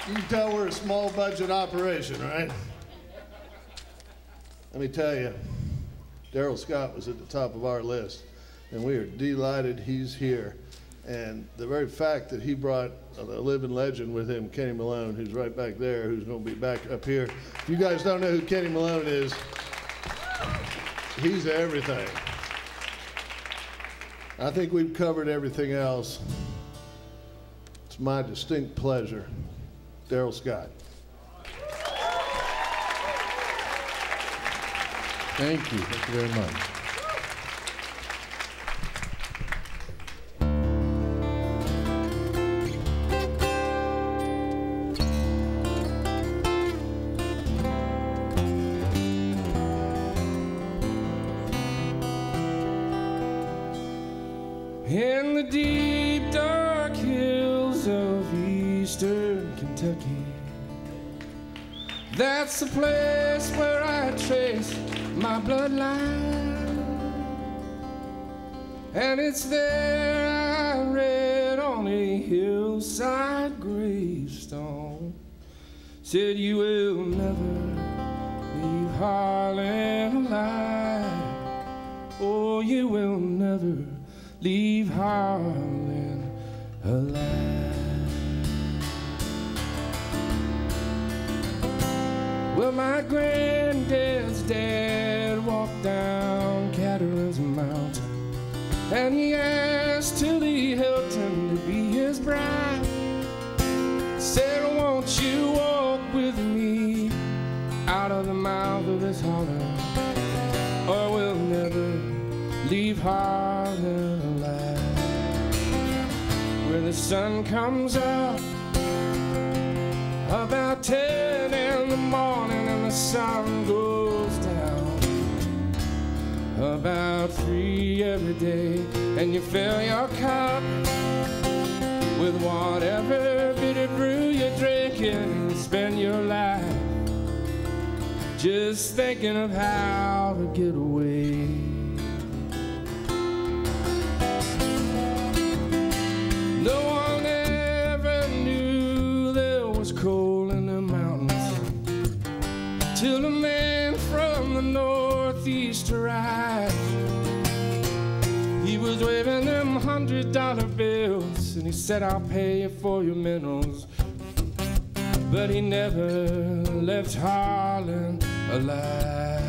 You can tell we're a small budget operation, right? Let me tell you, Darrell Scott was at the top of our list, and we are delighted he's here. And the very fact that he brought a living legend with him, Kenny Malone, who's right back there, who's going to be back up here. If you guys don't know who Kenny Malone is, he's everything. I think we've covered everything else. It's my distinct pleasure. Darrell Scott. Thank you. Thank you very much. In the deep, dark hills of eastern Kentucky, that's the place where I trace my bloodline. And it's there I read on a hillside gravestone, said you will never leave Harlan alive. Oh, you will never leave Harlan alive. Well, my granddad's dad walked down Caterers Mountain, and he asked Tilly Hilton to be his bride. Said, won't you walk with me out of the mouth of this holler, or we'll never leave Harlan alive. Where the sun comes up about 10 in the morning and the sun goes down about 3 every day, and you fill your cup with whatever bitter brew you're drinking, and spend your life just thinking of how to get away. No one ever knew there was coal in the mountains till a man from the northeast arrived. He was waving them $100 bills, and he said, I'll pay you for your minerals. But he never left Harlan alive.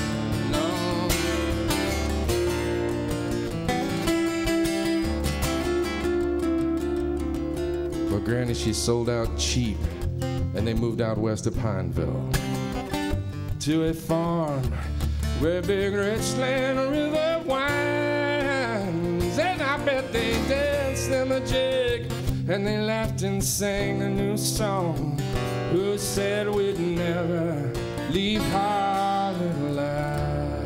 Well, Granny, she sold out cheap, and they moved out west of Pineville to a farm where big rich land river winds. And I bet they danced in the jig, and they laughed and sang a new song. Who said we'd never leave Harlan alive?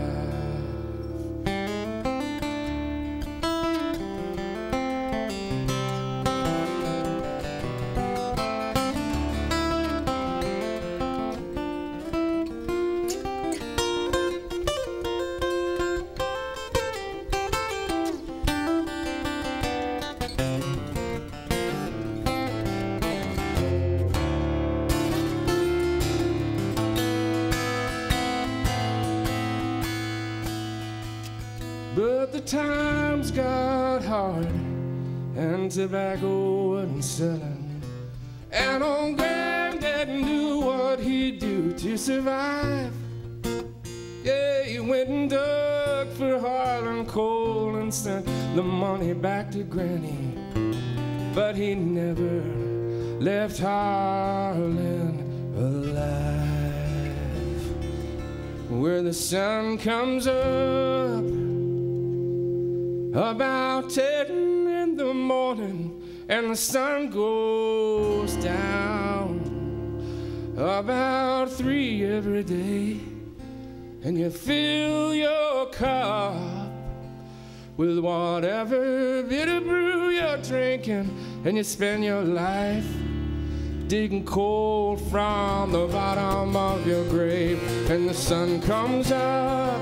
But the times got hard, and tobacco wasn't selling, and old Granddad knew what he'd do to survive. Yeah, he went and dug for Harlan coal and sent the money back to Granny, but he never left Harlan alive. Where the sun comes up about 10 in the morning, and the sun goes down about 3 every day, and you fill your cup with whatever bitter brew you're drinking, and you spend your life digging coal from the bottom of your grave. And the sun comes up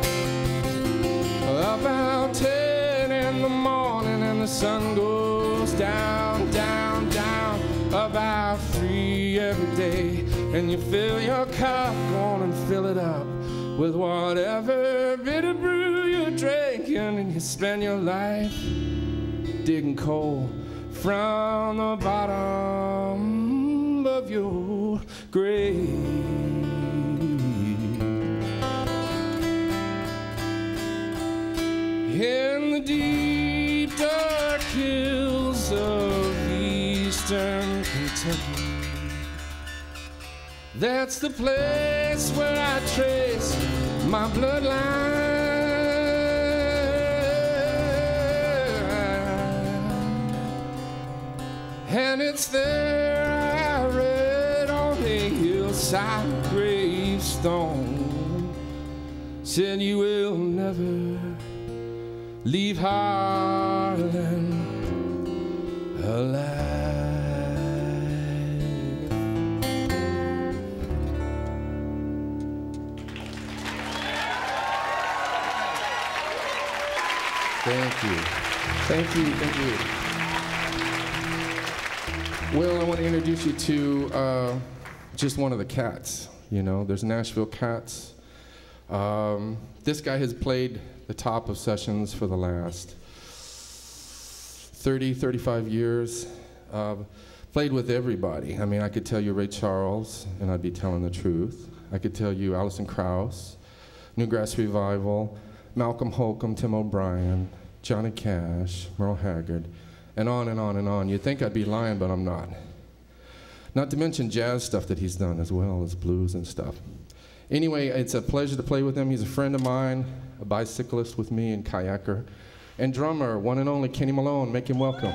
about 10 in the morning, and the sun goes down, down, down about 3 every and you fill your cup, go on and fill it up with whatever bitter brew you're drinking, and you spend your life digging coal from the bottom of your grave. In the deep dark hills of eastern Kentucky, that's the place where I trace my bloodline. And it's there I read on a hillside gravestone, said you will never leave Harlan alive. Thank you. Thank you, thank you. Will, I want to introduce you to just one of the cats. You know, there's Nashville Cats. This guy has played the top of sessions for the last 30, 35 years. Played with everybody. I mean, I could tell you Ray Charles, and I'd be telling the truth. I could tell you Alison Krauss, Newgrass Revival, Malcolm Holcomb, Tim O'Brien, Johnny Cash, Merle Haggard, and on and on and on. You'd think I'd be lying, but I'm not. Not to mention jazz stuff that he's done as well as blues and stuff. Anyway, it's a pleasure to play with him. He's a friend of mine, a bicyclist with me and kayaker, and drummer, one and only Kenny Malone. Make him welcome.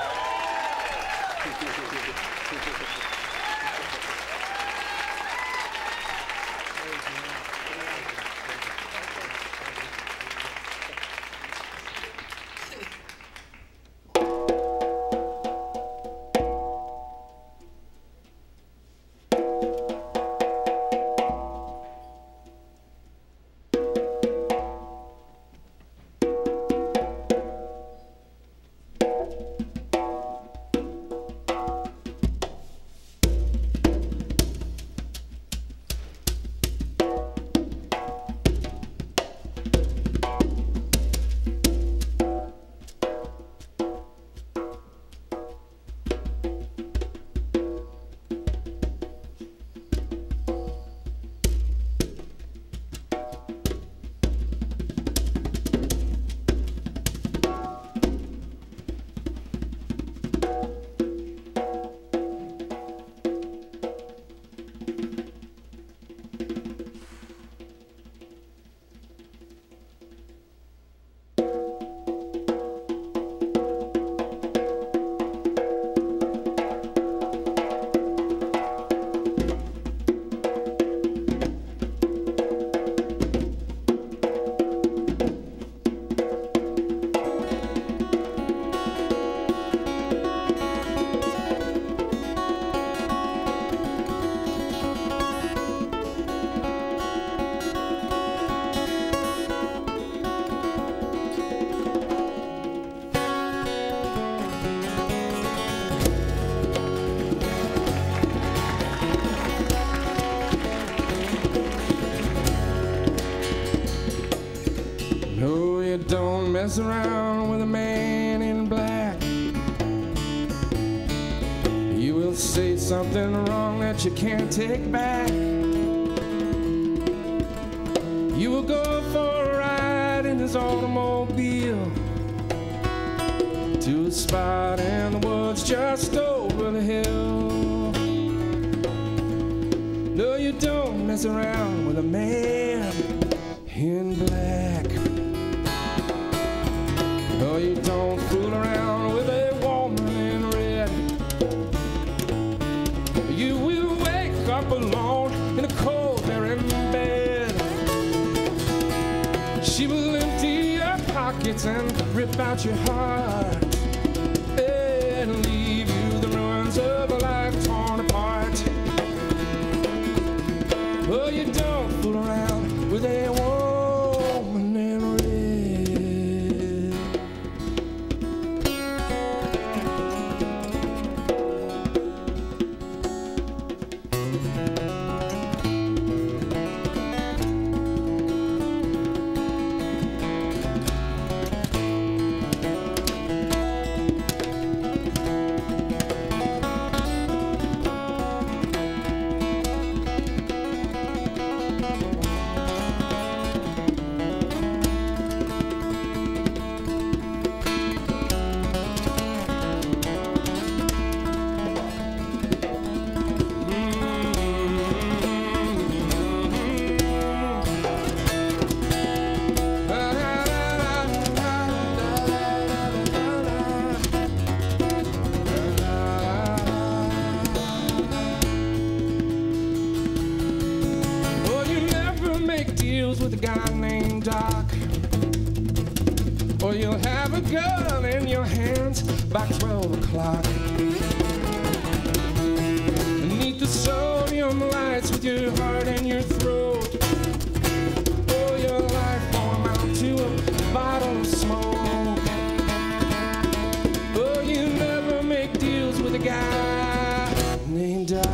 Mess around with a man in black. You will say something wrong that you can't take back. You will go for a ride in his automobile to a spot in the woods just over the hill. No, you don't mess around with a man in black. No, you don't fool around with a woman in red. You will wake up alone in a cold, barren bed. She will empty your pockets and rip out your heart and leave you the ruins of a life torn apart. Oh, you don't fool around with a woman in red. clock, or you'll have a gun in your hands by 12 o'clock. Beneath the sodium lights with your heart in your throat, oh, your life will amount to a bottle of smoke. Oh, you never make deals with a guy named Doc.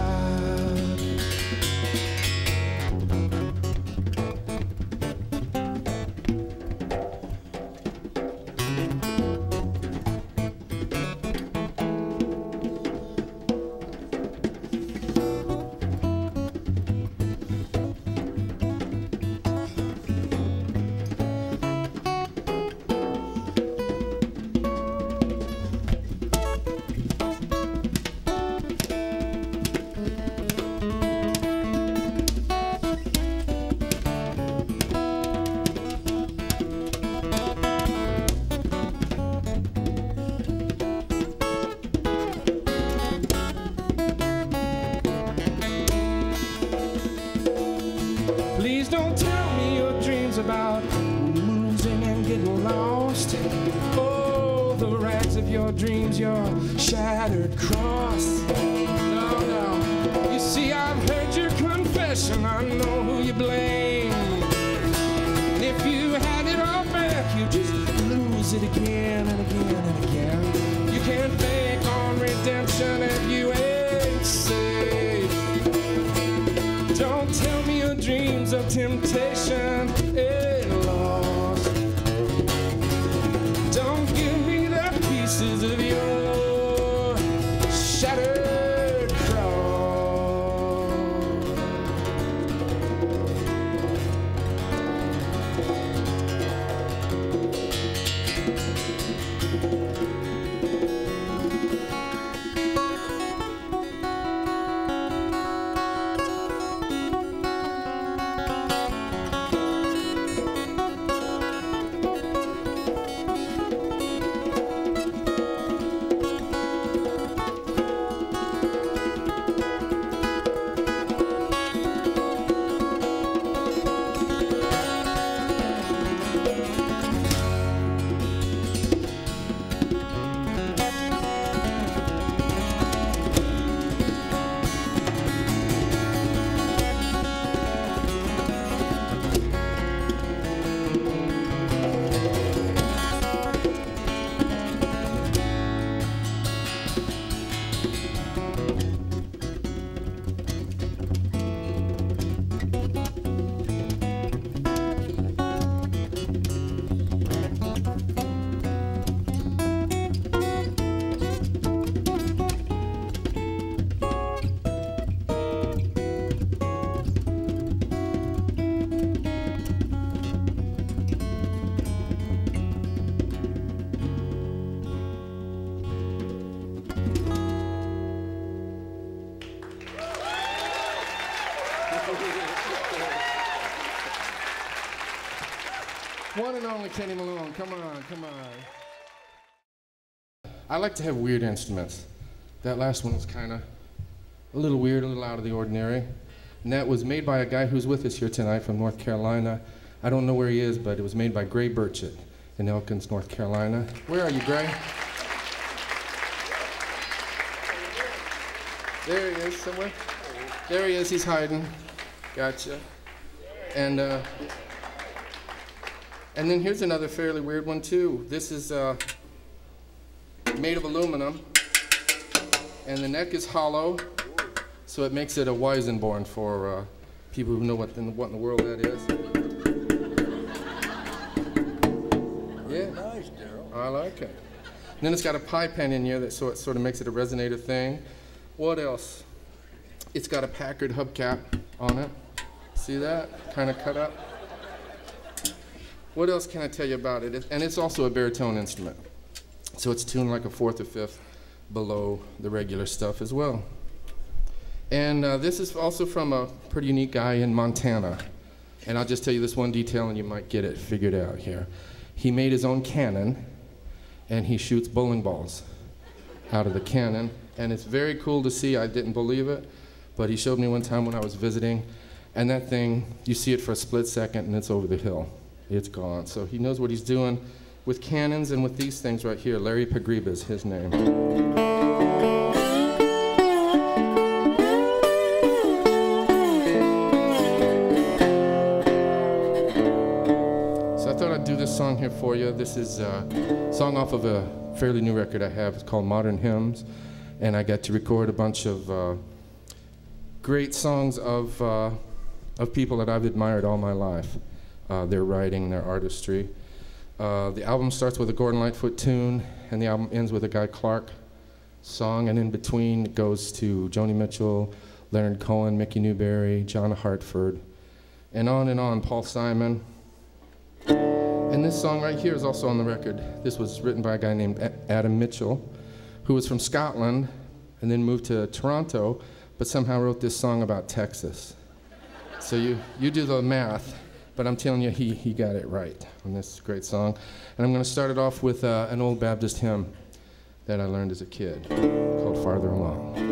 Please don't tell me your dreams about losing and getting lost. Oh, the rags of your dreams, your shattered cross. No, no. You see, I've heard your confession. I know who you blame. And if you had it all back, you just lose it again and again and again. You can't bank on redemption if you ain't safe. Don't tell me your dreams of temptation and loss. Don't give me the pieces of your shattered cross. One and only Kenny Malone, come on, come on. I like to have weird instruments. That last one was kind of a little weird, a little out of the ordinary. And that was made by a guy who's with us here tonight from North Carolina. I don't know where he is, but it was made by Gray Burchett in Elkins, North Carolina. Where are you, Gray? There he is, somewhere. There he is, he's hiding. Gotcha. And then here's another fairly weird one too. This is made of aluminum, and the neck is hollow, so it makes it a Weisenborn for people who know what in the world that is. Yeah, nice, Darrell. I like it. And then it's got a pie pen in here that so it sort of makes it a resonator thing. What else? It's got a Packard hubcap on it. See that? Kind of cut up. What else can I tell you about it? And it's also a baritone instrument. So it's tuned like a fourth or fifth below the regular stuff as well. And this is also from a pretty unique guy in Montana. And I'll just tell you this one detail and you might get it figured out here. He made his own cannon and he shoots bowling balls out of the cannon. And it's very cool to see. I didn't believe it, but he showed me one time when I was visiting. And that thing, you see it for a split second and it's over the hill. it's gone. So he knows what he's doing with cannons and with these things right here. Larry Pagriba is his name. So I thought I'd do this song here for you. This is a song off of a fairly new record I have. It's called Modern Hymns. And I got to record a bunch of great songs of people that I've admired all my life. Their writing, their artistry. The album starts with a Gordon Lightfoot tune, and the album ends with a Guy Clark song, and in between it goes to Joni Mitchell, Leonard Cohen, Mickey Newberry, John Hartford, and on, Paul Simon. And this song right here is also on the record. This was written by a guy named Adam Mitchell, who was from Scotland and then moved to Toronto, but somehow wrote this song about Texas. So you do the math. But I'm telling you, he got it right on this great song. And I'm going to start it off with an old Baptist hymn that I learned as a kid called Farther Along.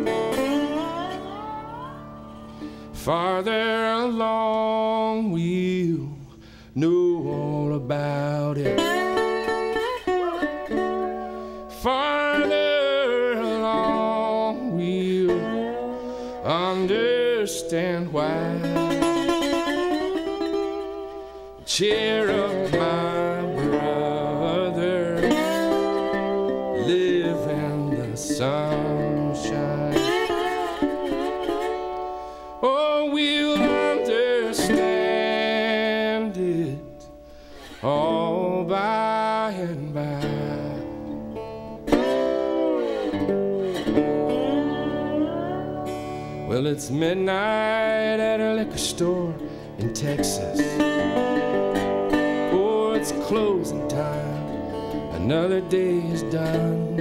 Farther along, we'll know all about it. Farther along, we'll understand why. Cheer up, my brother, live in the sunshine. Oh, we'll understand it all by and by. Well, it's midnight at a liquor store in Texas. It's closing time, another day is done.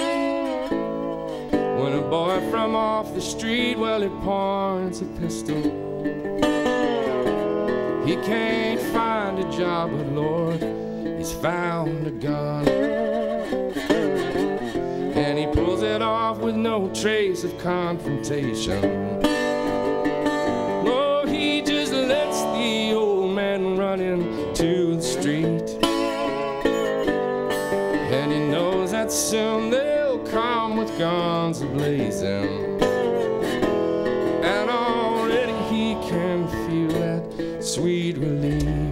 When a boy from off the street, well, he points a pistol. He can't find a job, but Lord, he's found a gun. And he pulls it off with no trace of confrontation. Oh, he just lets the old man run into the street. And he knows that soon they'll come with guns ablazing. And already he can feel that sweet relief.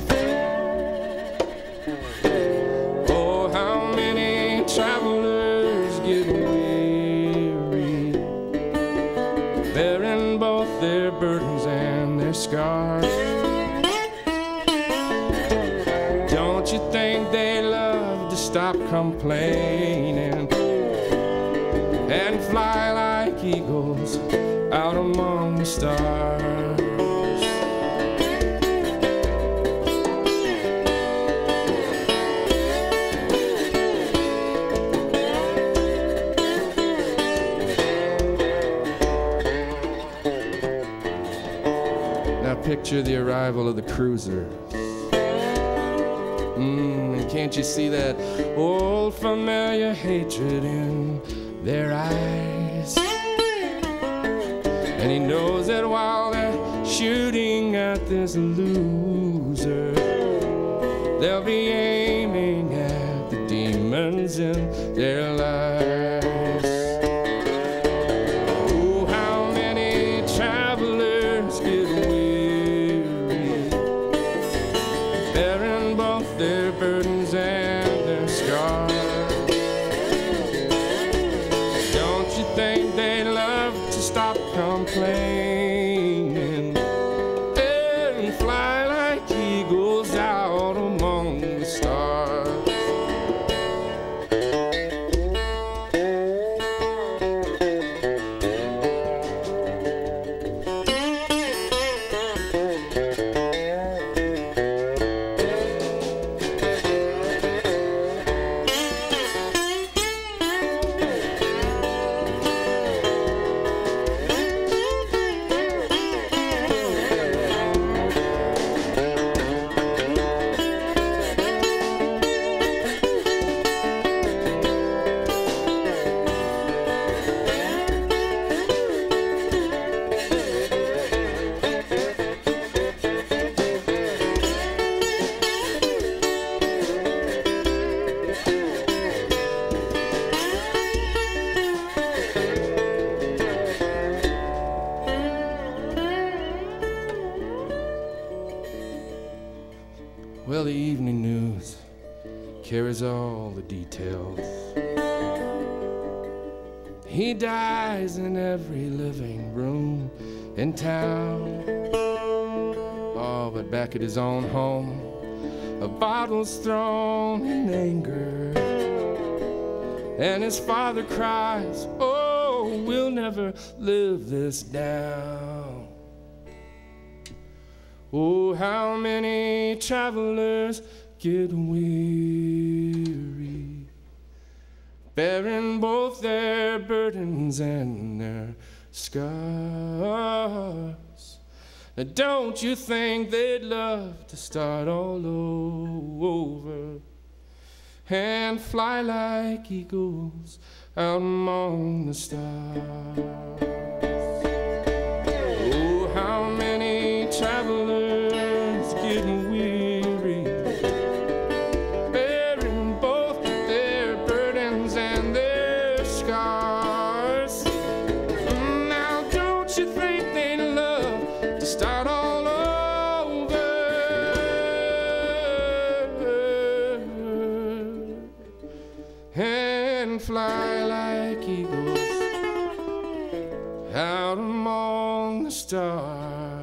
Oh, how many travelers get weary, bearing both their burdens and their scars. Don't you think they love to stop complaining and fly like eagles out among the stars? Now picture the arrival of the cruiser. And can't you see that old familiar hatred in their eyes? And he knows that while they're shooting at this loser, they'll be aiming at the demons in their lives. Oh, how many travelers get weary, bearing both their burdens and their scars. Don't you think they love to stop complaining and fly like eagles out among the stars? there is all the details. He dies in every living room in town. Oh, but back at his own home, a bottle's thrown in anger, and his father cries, oh, we'll never live this down. Oh, how many travelers get weary, bearing both their burdens and their scars. Now, don't you think they'd love to start all over and fly like eagles out among the stars? Oh, how many travelers get weary, bearing both their burdens and their scars. Now, don't you think they'd love to start all over and fly like eagles out among the stars?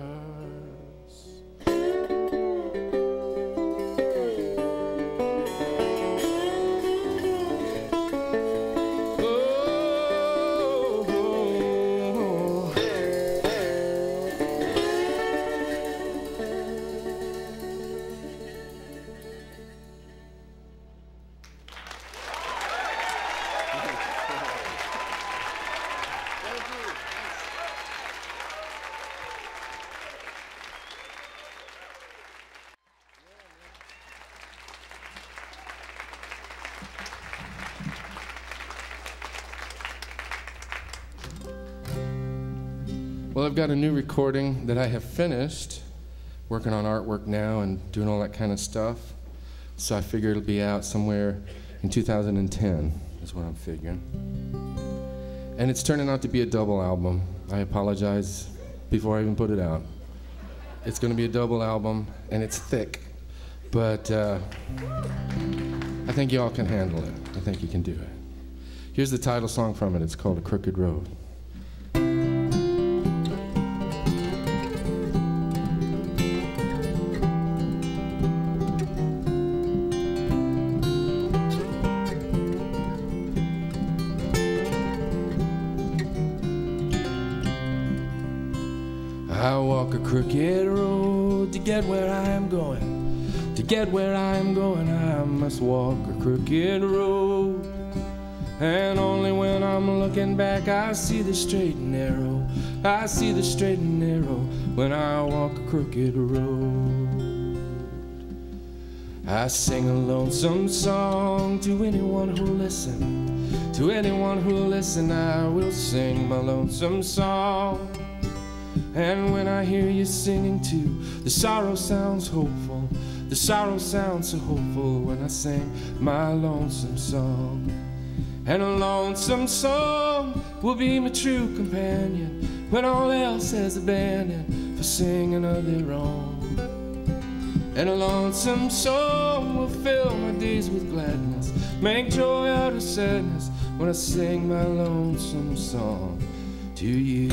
Well, I've got a new recording that I have finished, working on artwork now and doing all that kind of stuff. So I figure it'll be out somewhere in 2010, is what I'm figuring. And it's turning out to be a double album. I apologize before I even put it out. It's going to be a double album, and it's thick. But I think y'all can handle it. I think you can do it. Here's the title song from it. It's called A Crooked Road. I walk a crooked road to get where I am going. To get where I am going, I must walk a crooked road. And only when I'm looking back, I see the straight and narrow. I see the straight and narrow when I walk a crooked road. I sing a lonesome song to anyone who'll listen. To anyone who'll listen, I will sing my lonesome song. And when I hear you singing too, the sorrow sounds hopeful. The sorrow sounds so hopeful when I sing my lonesome song. And a lonesome song will be my true companion when all else has abandoned for singing of their own. And a lonesome song will fill my days with gladness, make joy out of sadness when I sing my lonesome song to you.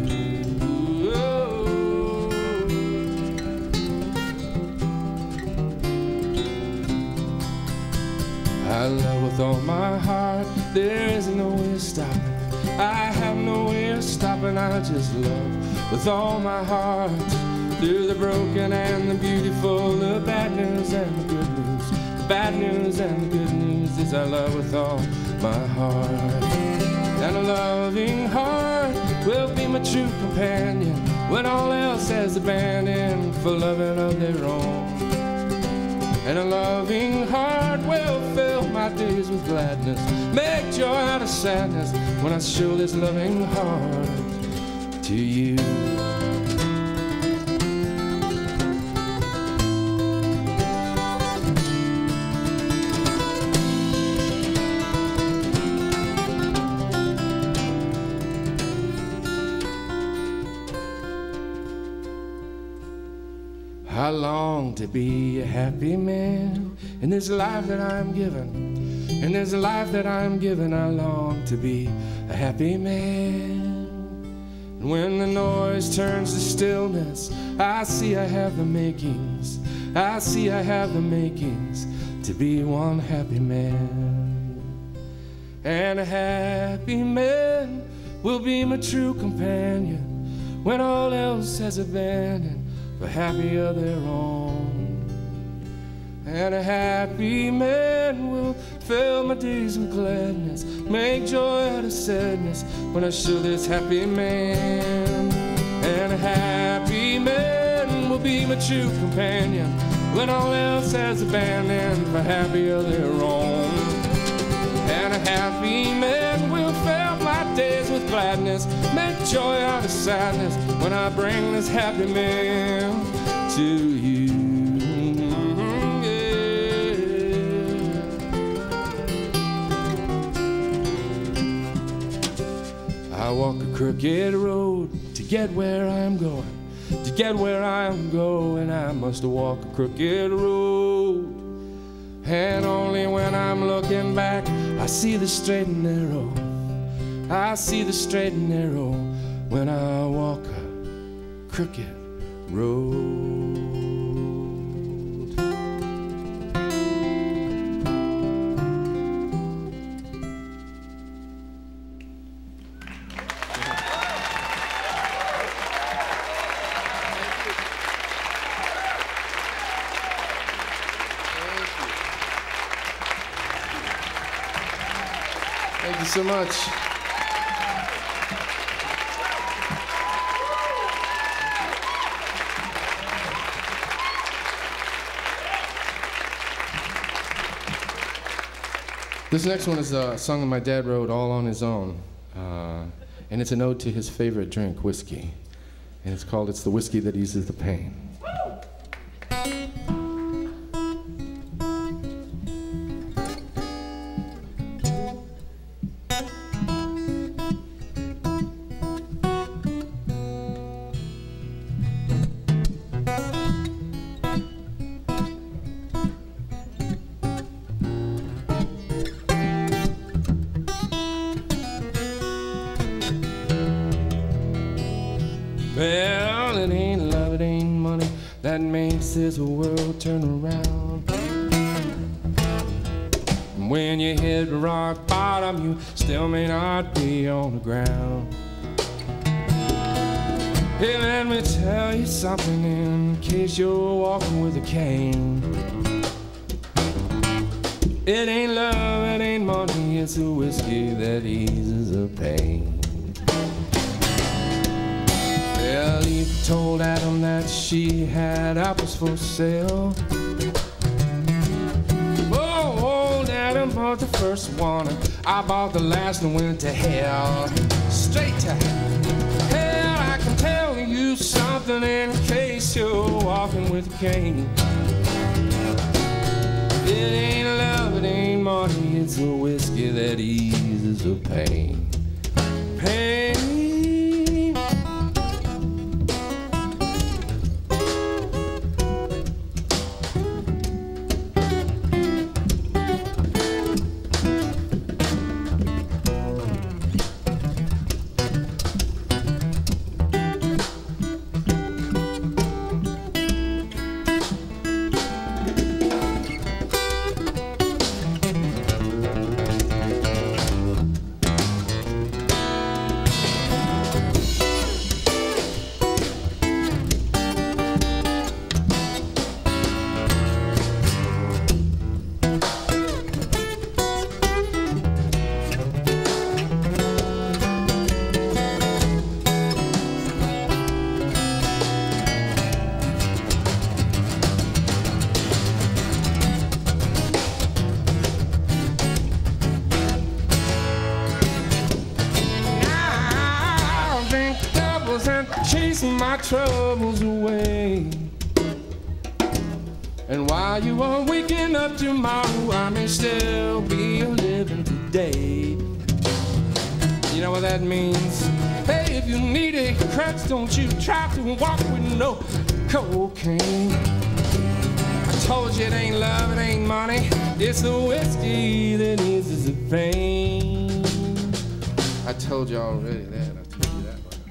I love with all my heart, there is no way of stopping. I have no way of stopping, I just love with all my heart. Through the broken and the beautiful, the bad news and the good news. The bad news and the good news is I love with all my heart. And a loving heart will be my true companion when all else has abandoned for loving of their own. And a loving heart will fill my days with gladness, make joy out of sadness when I show this loving heart to you. I long to be a happy man in this life that I'm given. In this life that I'm given, I long to be a happy man. And when the noise turns to stillness, I see I have the makings. I see I have the makings to be one happy man. And a happy man will be my true companion when all else has abandoned for happy of their own. And a happy man will fill my days with gladness, make joy out of sadness when I show this happy man. And a happy man will be my true companion when all else has abandoned for happy of their own. And a happy man will fill my days with gladness, make joy out of sadness when I bring this happy man to you. I walk a crooked road to get where I'm going. To get where I'm going, I must walk a crooked road. And only when I'm looking back, I see the straight and narrow. I see the straight and narrow when I walk a crooked road. Thank you so much. This next one is a song that my dad wrote all on his own. And it's an ode to his favorite drink, whiskey. And it's called It's the Whiskey That Eases the Pain. Well, it ain't love, it ain't money that makes this world turn around. When you hit rock bottom, you still may not be on the ground. Hey, let me tell you something in case you're walking with a cane. It ain't love, it ain't money, it's a whiskey that eases the pain. Well, Eve told Adam that she had apples for sale. Oh, old Adam bought the first one, and I bought the last and went to hell. Straight to hell. I can tell you something in case you're walking with a cane. It ain't love, it ain't money, it's a whiskey that eases the pain. Pain. Chasing my troubles away. And while you are waking up tomorrow, I may still be living today. You know what that means? Hey, if you need a crutch, don't you try to walk with no cocaine. I told you it ain't love, it ain't money. It's the whiskey that eases the pain. I told you already that. I told you that one.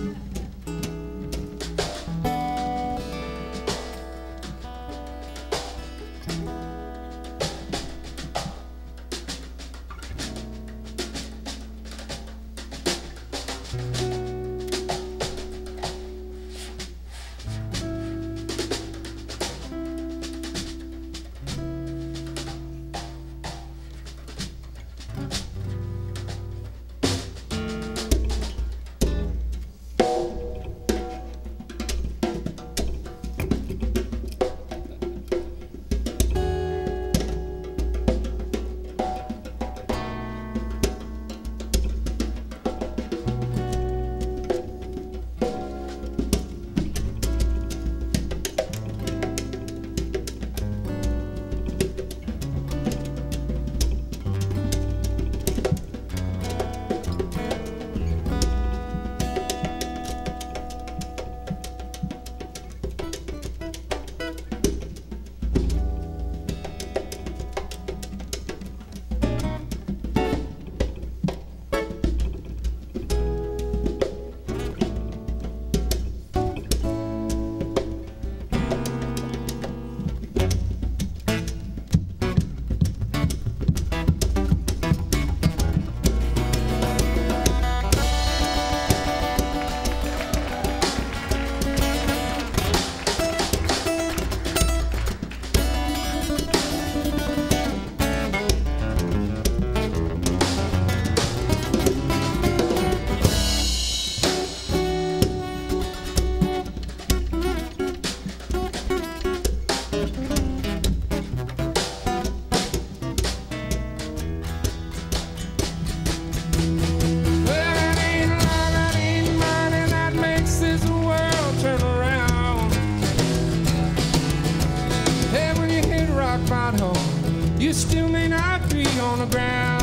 You still may not be on the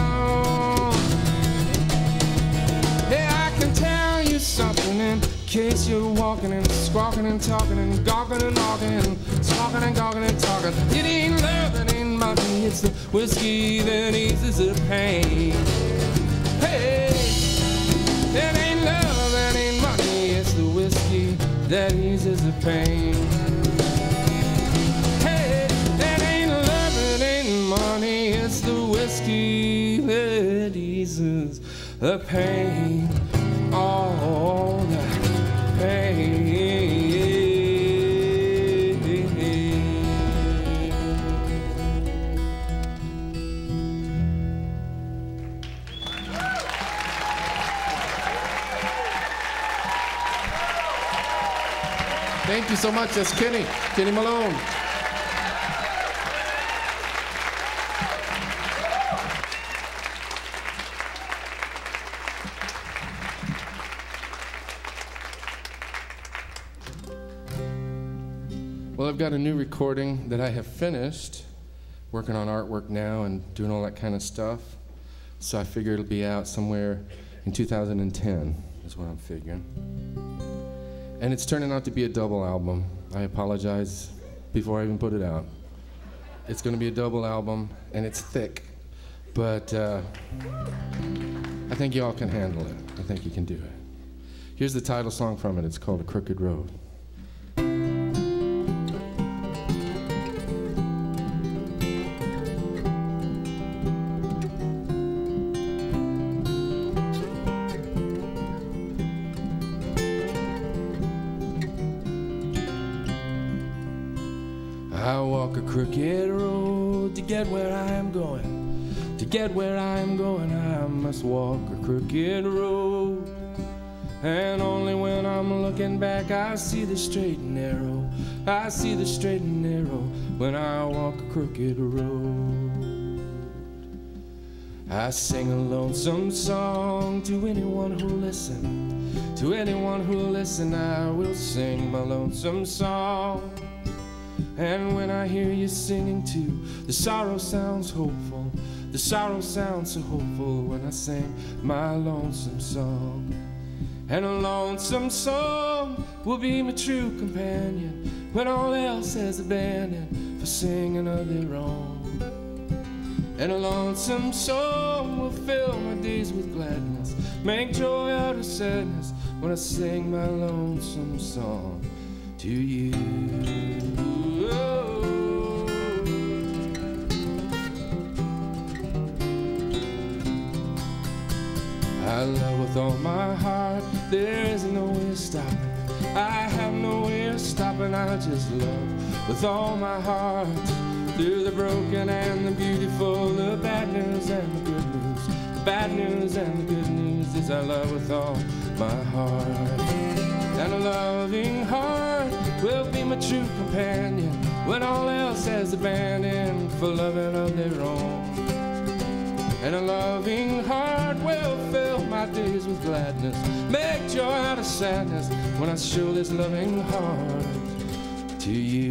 ground. Yeah, I can tell you something in case you're walking and squawking and talking and gawking and knocking and squawking and gawking and talking. It ain't love, it ain't money, it's the whiskey that eases the pain. Hey, it ain't love, it ain't money, it's the whiskey that eases the pain. Money, it's the whiskey that eases the pain, all the pain. Thank you so much. That's Kenny Malone. Well, I've got a new recording that I have finished, working on artwork now and doing all that kind of stuff. So I figure it'll be out somewhere in 2010, is what I'm figuring. And it's turning out to be a double album. I apologize before I even put it out. It's going to be a double album, and it's thick. But I think y'all can handle it. I think you can do it. Here's the title song from it. It's called A Crooked Road. I walk a crooked road to get where I am going. To get where I am going, I must walk a crooked road. And only when I'm looking back, I see the straight and narrow. I see the straight and narrow when I walk a crooked road. I sing a lonesome song to anyone who'll listen. To anyone who'll listen, I will sing my lonesome song. And when I hear you singing too, the sorrow sounds hopeful. The sorrow sounds so hopeful when I sing my lonesome song. And a lonesome song will be my true companion when all else has abandoned. For singing of their own. And a lonesome song will fill my days with gladness, make joy out of sadness when I sing my lonesome song to you. I love with all my heart, there is no way of stopping. I have no way of stopping, I just love with all my heart. Through the broken and the beautiful, the bad news and the good news. The bad news and the good news is I love with all my heart. And a loving heart will be my true companion when all else has abandoned for loving of their own. And a loving heart will fill my days with gladness, make joy out of sadness when I show this loving heart to you.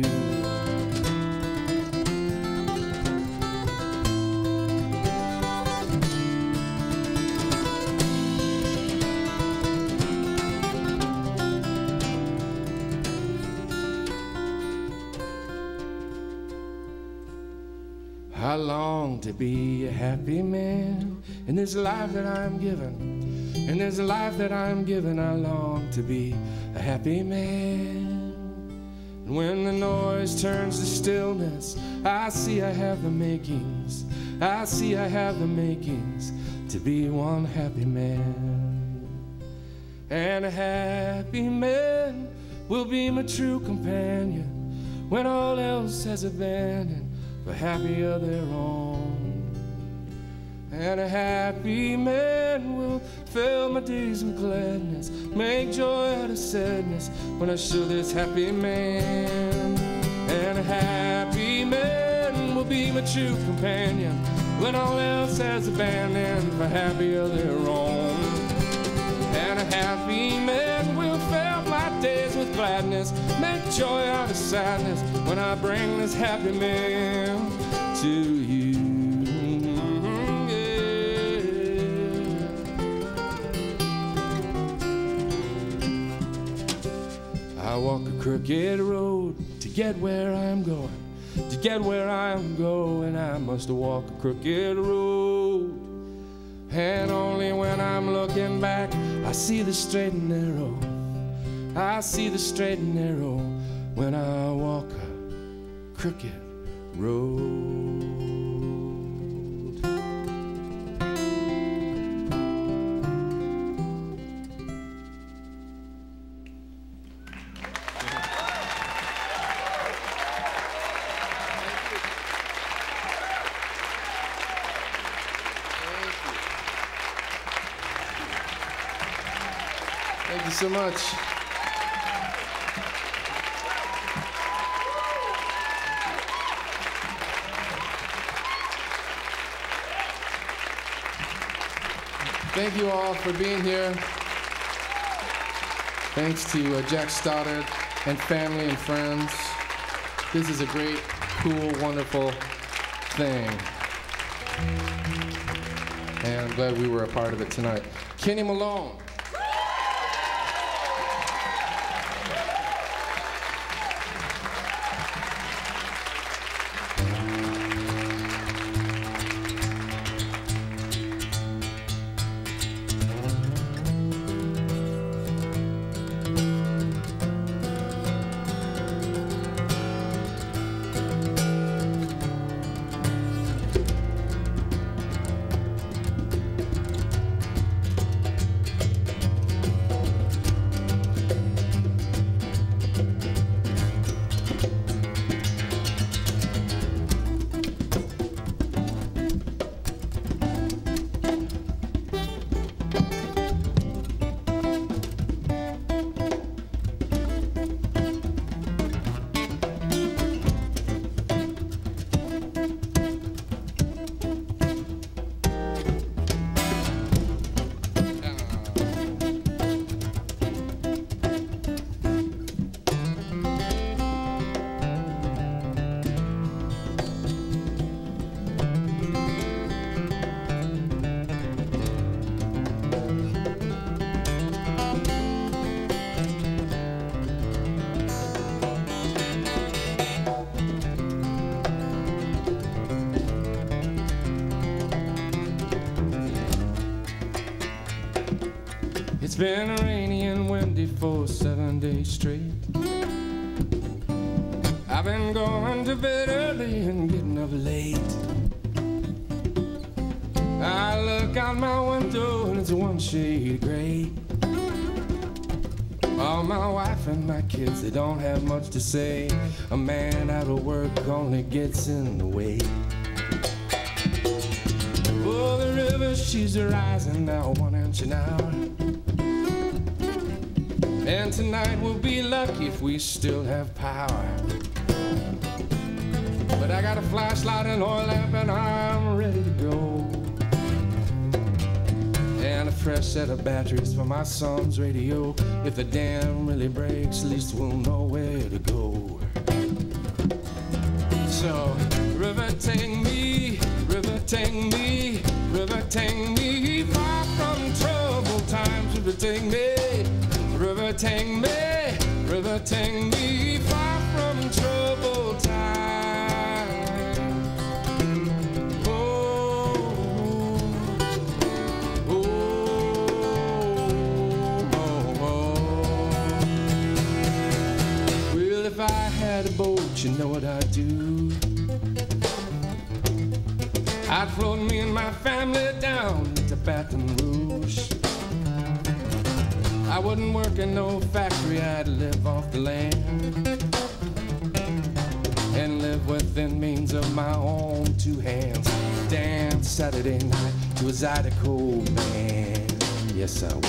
I long to be a happy man in this life that I'm given. In this life that I'm given, I long to be a happy man. And when the noise turns to stillness, I see I have the makings. I see I have the makings to be one happy man. And a happy man will be my true companion when all else has abandoned for happy of their own. And a happy man will fill my days with gladness, make joy out of sadness when I show this happy man. And a happy man will be my true companion when all else has abandoned for happy of their own. And a happy man will fill my days with gladness, make joy out of sadness when I bring this happy man to you. I walk a crooked road to get where I'm going. To get where I'm going, I must walk a crooked road. And only when I'm looking back, I see the straight and narrow. I see the straight and narrow when I walk a crooked road. Thank you so much. Thank you all for being here. Thanks to Jack Stoddard and family and friends. This is a great, cool, wonderful thing. And I'm glad we were a part of it tonight. Kenny Malone. been rainy and windy for 7 days straight. I've been going to bed early and getting up late. I look out my window and it's one shade of gray. All my wife and my kids, they don't have much to say. A man out of work only gets in the way. Oh, the river, she's rising now 1 inch an hour. And tonight we'll be lucky if we still have power. But I got a flashlight and oil lamp and I'm ready to go. And a fresh set of batteries for my son's radio. If the dam really breaks, at least we'll know where to go. So, river take me, river take me, river take me far from troubled times. River take me, river take me, river take me far from troubled times. If I had a boat, you know what I'd do? I'd float me and my family down to Baton Rouge. I wouldn't work in no factory, I'd live off the land and live within means of my own 2 hands. Dance Saturday night to a Zydeco band. Yes, I would.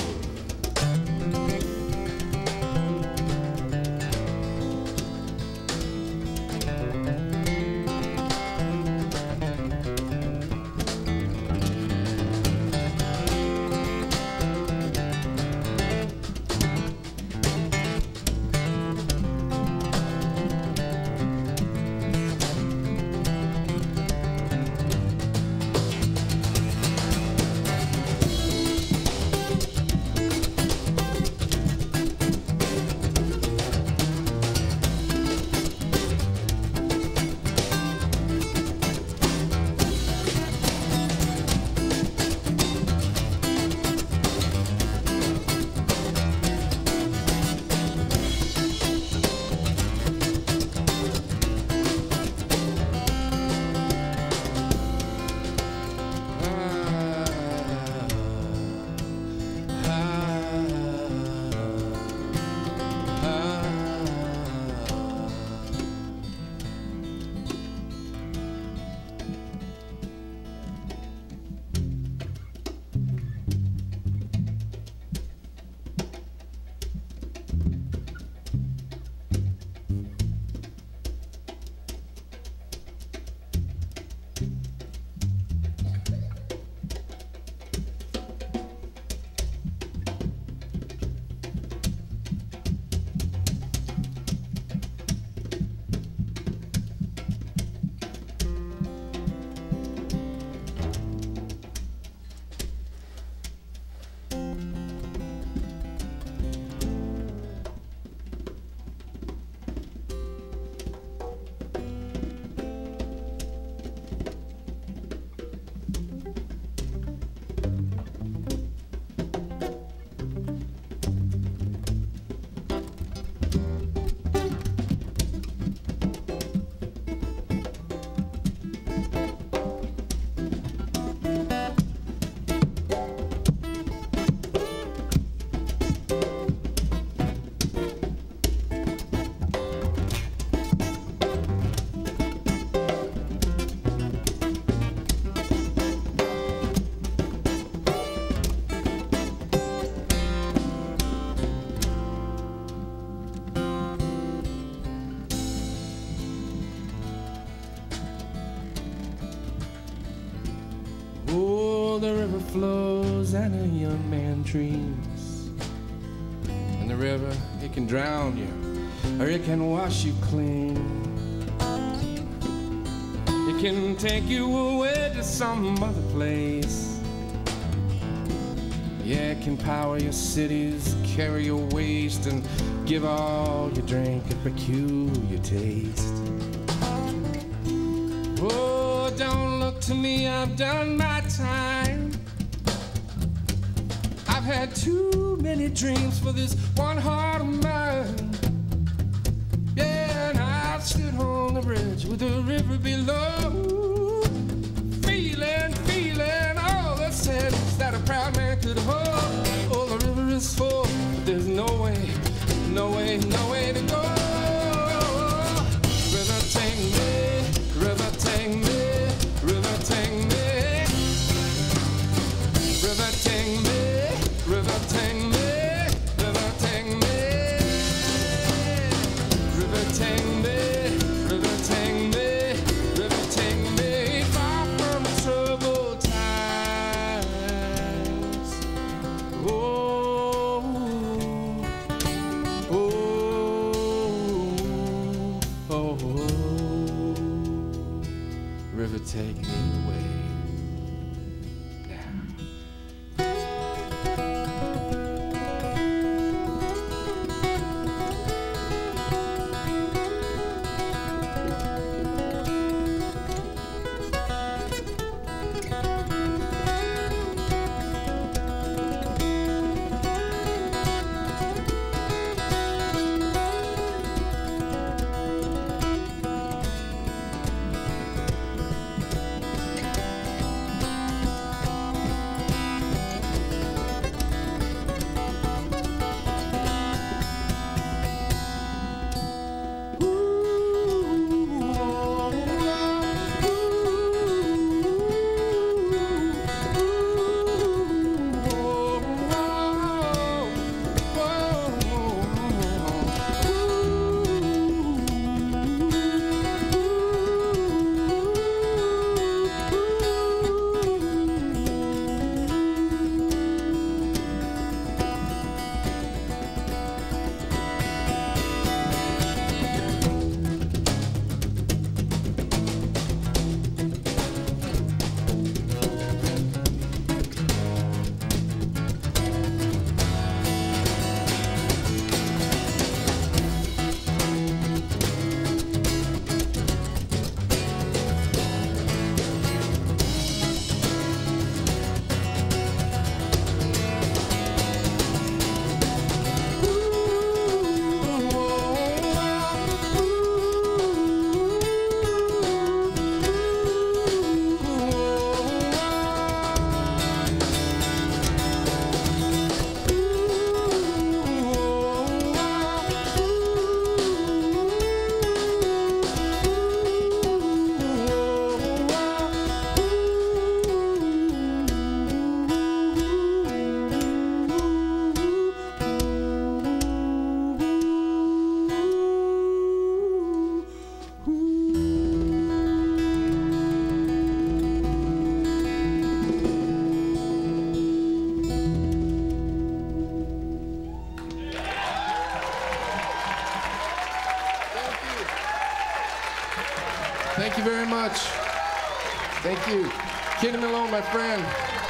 The river flows and a young man dreams. And the river, it can drown you, or it can wash you clean. It can take you away to some other place. Yeah, it can power your cities, carry your waste, and give all your drink a peculiar taste. Oh, don't look to me, I've done my time. I've had too many dreams for this one heart of mine. Yeah, and I stood on the bridge with the river below, feeling all the sadness that a proud man could hold. Oh, the river is full, but there's no way to go. River, take me, river, take me, river, take me. River, take me, river, take me, river, take me. River, take me, river, take me, river, take me. Far from troubled times. Oh, oh, oh, oh. River, take me away. Thank you very much. Thank you. Kenny Malone, my friend.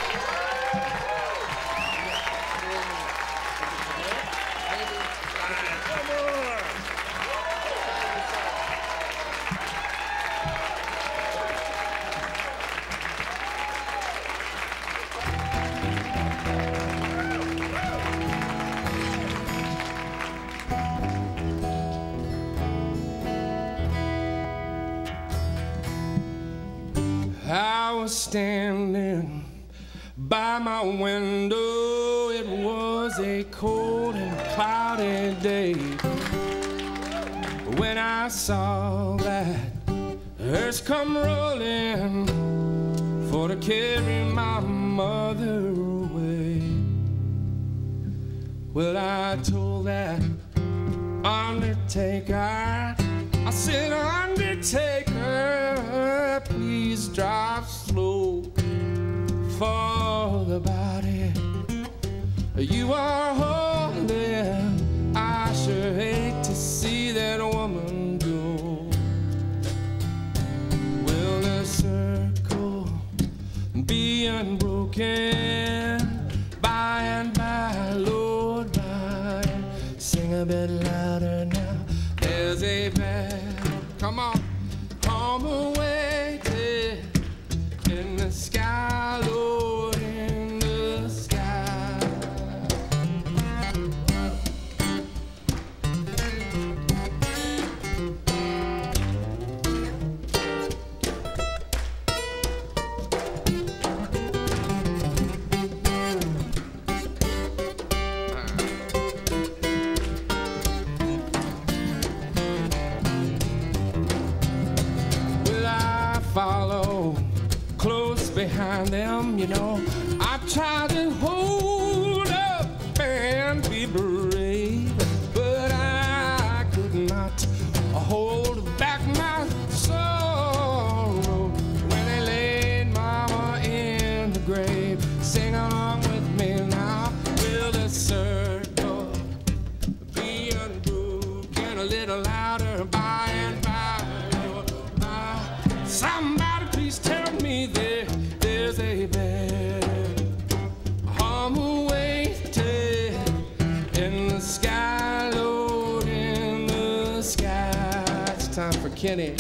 I was standing by my window. It was a cold and cloudy day when I saw that hearse come rolling for to carry my mother away. Well, I told that undertaker, I said, Undertaker, please drive slow for the body you are holding. I sure hate to see that woman go. Will the circle be unbroken by and by, Lord, by? Sing a bit louder now. There's a bell, come on, waiting in the sky, Lord, in the sky. behind them, you know. I tried to hold up and be brave, but I could not hold back my sorrow when they laid mama in the grave. Sing along with me now. Will the circle be unbroken a little louder by and by? Somebody please tell me there's a better home awaiting in the sky, Lord, in the sky. It's time for Kenny.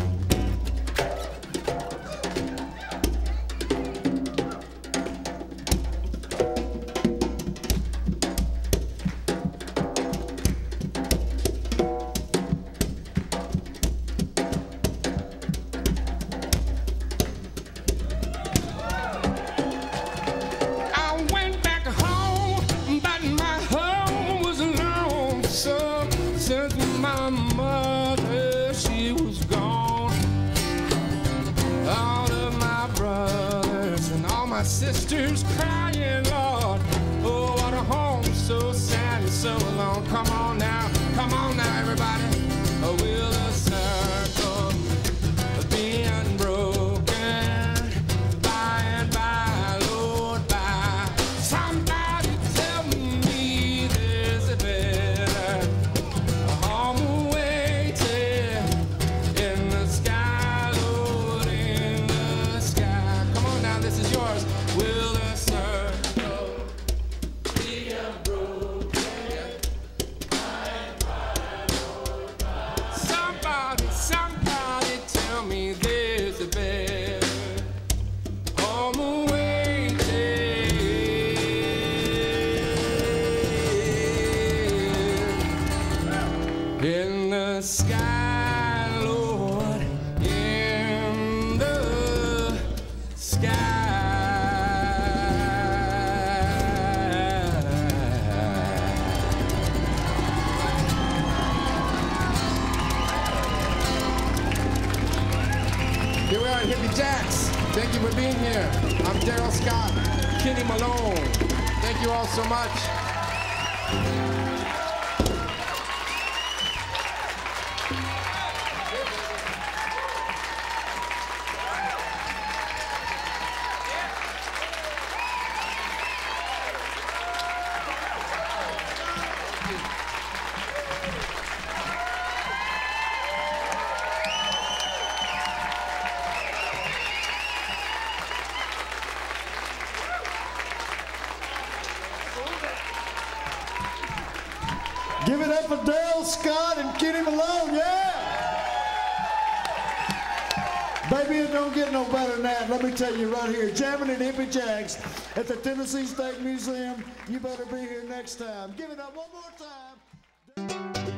Sisters crying, Lord, oh, what a home so sad and so alone. Come on now, everybody. Will the circle be unbroken by and by, Lord, by? Somebody tell me there's a better home awaiting in the sky, Lord, in the sky. Come on now, this is yours. Will the circle be unbroken by and by, Lord, by? Somebody tell me there's a better home awaiting in the sky, Lord, in the sky. Here we are at Hippie Jacks. Thank you for being here. I'm Darrell Scott, Kenny Malone. Thank you all so much. Give it up for Darrell Scott and Kenny Malone, yeah! Baby, it don't get no better than that. Let me tell you right here, jamming at Hippie Jacks at the Tennessee State Museum. You better be here next time. Give it up one more time.